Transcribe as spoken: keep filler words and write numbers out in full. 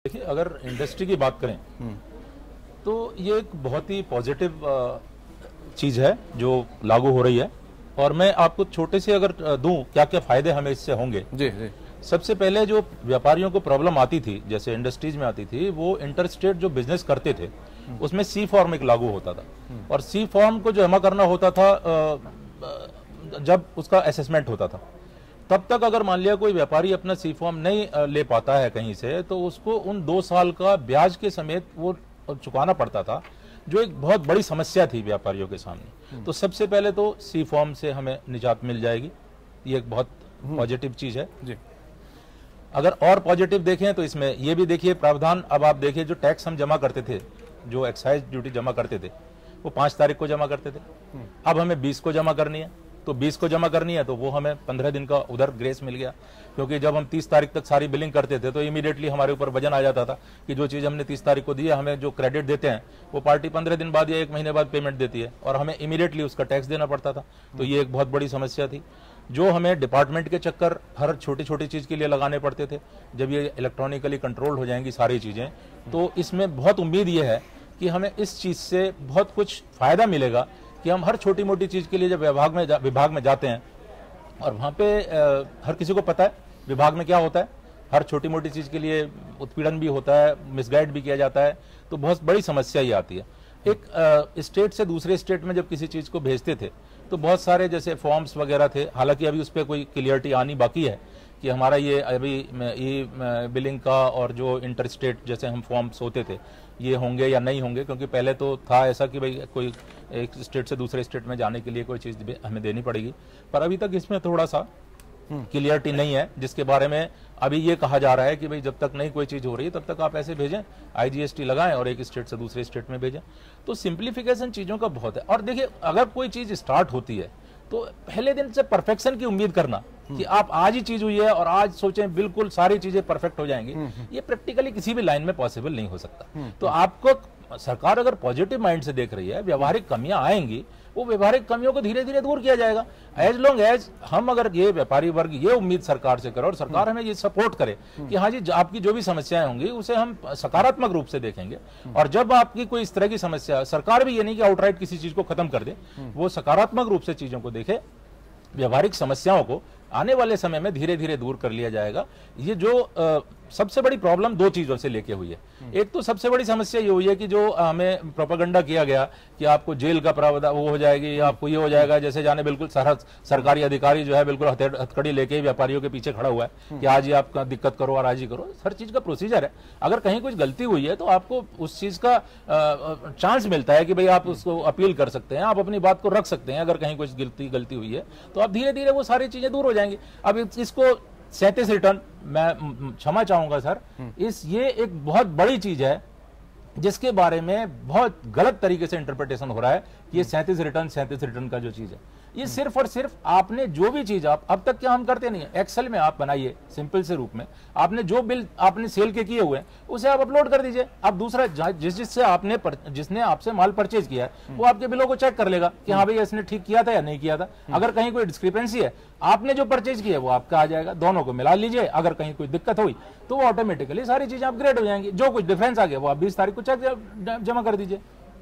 देखिए, अगर इंडस्ट्री की बात करें तो ये एक बहुत ही पॉजिटिव चीज़ है जो लागू हो रही है। और मैं आपको छोटे से अगर दूं क्या क्या फायदे हमें इससे होंगे। जी जी। सबसे पहले जो व्यापारियों को प्रॉब्लम आती थी, जैसे इंडस्ट्रीज में आती थी, वो इंटरस्टेट जो बिजनेस करते थे उसमें सी फॉर्म एक लागू होता था और सी फॉर्म को जो जमा करना होता था जब उसका असेसमेंट होता था, तब तक अगर मान लिया कोई व्यापारी अपना सी फॉर्म नहीं ले पाता है कहीं से, तो उसको उन दो साल का ब्याज के समेत वो चुकाना पड़ता था, जो एक बहुत बड़ी समस्या थी व्यापारियों के सामने। तो सबसे पहले तो सी फॉर्म से हमें निजात मिल जाएगी, ये एक बहुत पॉजिटिव चीज है जी। अगर और पॉजिटिव देखें तो इसमें ये भी देखिए प्रावधान, अब आप देखिए जो टैक्स हम जमा करते थे, जो एक्साइज ड्यूटी जमा करते थे, वो पांच तारीख को जमा करते थे, अब हमें बीस को जमा करनी है। तो बीस को जमा करनी है तो वो हमें पंद्रह दिन का उधर ग्रेस मिल गया, क्योंकि जब हम तीस तारीख तक सारी बिलिंग करते थे तो इमीडिएटली हमारे ऊपर वजन आ जाता था कि जो चीज हमने तीस तारीख को दी है, हमें जो क्रेडिट देते हैं वो पार्टी पंद्रह दिन बाद या एक महीने बाद पेमेंट देती है और हमें इमीडिएटली उसका टैक्स देना पड़ता था। तो ये एक बहुत बड़ी समस्या थी, जो हमें डिपार्टमेंट के चक्कर हर छोटी छोटी चीज के लिए लगाने पड़ते थे। जब ये इलेक्ट्रॉनिकली कंट्रोल हो जाएंगी सारी चीजें, तो इसमें बहुत उम्मीद ये है कि हमें इस चीज से बहुत कुछ फायदा मिलेगा कि हम हर छोटी मोटी चीज के लिए जब विभाग में विभाग में जाते हैं, और वहां पे आ, हर किसी को पता है विभाग में क्या होता है, हर छोटी मोटी चीज के लिए उत्पीड़न भी होता है, मिसगाइड भी किया जाता है, तो बहुत बड़ी समस्या ये आती है। एक आ, स्टेट से दूसरे स्टेट में जब किसी चीज को भेजते थे तो बहुत सारे जैसे फॉर्म्स वगैरह थे, हालांकि अभी उस पर कोई क्लियरिटी आनी बाकी है कि हमारा ये अभी ई बिलिंग का और जो इंटर स्टेट जैसे हम फॉर्म्स होते थे ये होंगे या नहीं होंगे, क्योंकि पहले तो था ऐसा कि भाई कोई एक स्टेट से दूसरे स्टेट में जाने के लिए कोई चीज़ हमें देनी पड़ेगी, पर अभी तक इसमें थोड़ा सा क्लियरिटी नहीं है, जिसके बारे में अभी ये कहा जा रहा है कि भाई जब तक नहीं कोई चीज़ हो रही है तब तक आप ऐसे भेजें, आईजीएसटी लगाएं और एक स्टेट से दूसरे स्टेट में भेजें। तो सिंप्लीफिकेशन चीज़ों का बहुत है। और देखिए, अगर कोई चीज़ स्टार्ट होती है तो पहले दिन से परफेक्शन की उम्मीद करना कि आप आज ही चीज हुई है और आज सोचें बिल्कुल सारी चीजें परफेक्ट हो जाएंगी, ये प्रैक्टिकली किसी भी लाइन में पॉसिबल नहीं हो सकता। तो आपको सरकार अगर पॉजिटिव माइंड से देख रही है, व्यवहारिक कमियां आएंगी, वो व्यवहारिक कमियों को धीरे धीरे दूर किया जाएगा। एज लॉन्ग एज हम अगर ये व्यापारी वर्ग ये उम्मीद सरकार से करे और सरकार हमें ये सपोर्ट करे कि हाँ जी आपकी जो भी समस्याएं होंगी उसे हम सकारात्मक रूप से देखेंगे, और जब आपकी कोई इस तरह की समस्या, सरकार भी ये नहीं कि आउटराइट किसी चीज को खत्म कर दे, वो सकारात्मक रूप से चीजों को देखे, व्यवहारिक समस्याओं को आने वाले समय में धीरे धीरे दूर कर लिया जाएगा। ये जो आ, सबसे बड़ी प्रॉब्लम दो चीजों से लेके हुई है। एक तो सबसे बड़ी समस्या ये हुई है कि जो हमें प्रोपेगेंडा किया गया कि आपको जेल का प्रावधान वो हो जाएगी, आपको ये हो जाएगा, जैसे जाने बिल्कुल सारा सरकारी अधिकारी जो है बिल्कुल हथकड़ी लेके व्यापारियों के पीछे खड़ा हुआ है कि आज ही आप दिक्कत करो और आज ही करो। हर चीज का प्रोसीजर है, अगर कहीं कुछ गलती हुई है तो आपको उस चीज का चांस मिलता है कि भाई आप उसको अपील कर सकते हैं, आप अपनी बात को रख सकते हैं। अगर कहीं कुछ गलती गलती हुई है तो आप धीरे धीरे वो सारी चीजें दूर हो जाएंगी। अब इसको सैंतीस रिटर्न, मैं क्षमा चाहूंगा सर, इस ये एक बहुत बड़ी चीज है जिसके बारे में बहुत गलत तरीके से इंटरप्रिटेशन हो रहा है कि ये सैंतीस रिटर्न सैंतीस रिटर्न का जो चीज है, ये सिर्फ और सिर्फ आपने जो भी चीज आप अब तक क्या हम करते नहीं है, एक्सेल में आप बनाइए सिंपल से रूप में, आपने जो बिल आपने सेल के किए हुए हैं उसे आप अपलोड कर दीजिए। अब दूसरा जिस जिससे आपने पर, जिसने आपसे माल परचेज किया है वो आपके बिलों को चेक कर लेगा कि हाँ भाई इसने ठीक किया था या नहीं किया था। अगर कहीं कोई डिस्क्रिपेंसी है, आपने जो परचेज किया है वो आपका आ जाएगा, दोनों को मिला लीजिए। अगर कहीं कोई दिक्कत हुई तो वो ऑटोमेटिकली सारी चीजें अपग्रेड हो जाएंगी। जो कुछ डिफरेंस आ गया वो आप बीस तारीख को चेक जमा कर दीजिए।